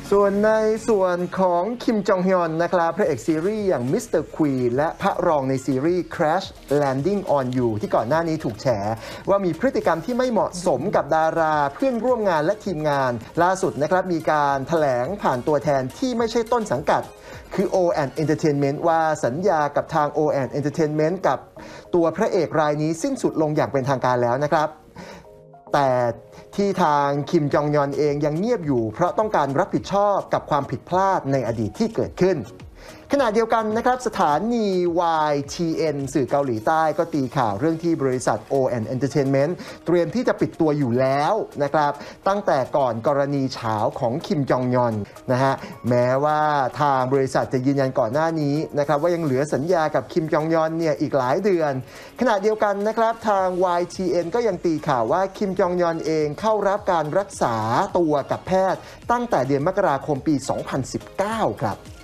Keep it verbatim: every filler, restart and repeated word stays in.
ส่วนในส่วนของคิมจองฮยอนนะครับพระเอกซีรีส์อย่าง มิสเตอร์ Queen และพระรองในซีรีส์ Crash Landing on You ที่ก่อนหน้านี้ถูกแฉว่ามีพฤติกรรมที่ไม่เหมาะสมกับดาราเพื่อนร่วมงานและทีมงานล่าสุดนะครับมีการแถลงผ่านตัวแทนที่ไม่ใช่ต้นสังกัดคือ โอ แอนด์ Entertainment ว่าสัญญากับทาง โอ แอนด์ Entertainment กับตัวพระเอกรายนี้สิ้นสุดลงอย่างเป็นทางการแล้วนะครับแต่ที่ทางคิมจองยอนเองยังเงียบอยู่เพราะต้องการรับผิดชอบกับความผิดพลาดในอดีตที่เกิดขึ้นขณะเดียวกันนะครับสถานี วาย ที เอ็น สื่อเกาหลีใต้ก็ตีข่าวเรื่องที่บริษัท โอ แอนด์ Entertainment เตรียมที่จะปิดตัวอยู่แล้วนะครับตั้งแต่ก่อนกรณีเฉาของคิมจองยอนนะฮะแม้ว่าทางบริษัทจะยืนยันก่อนหน้านี้นะครับว่ายังเหลือสัญญากับคิมจองยอนเนี่ยอีกหลายเดือนขณะเดียวกันนะครับทาง วาย ที เอ็น ก็ยังตีข่าวว่าคิมจองยอนเองเข้ารับการรักษาตัวกับแพทย์ตั้งแต่เดือนมกราคมปี สองพันสิบเก้า ครับ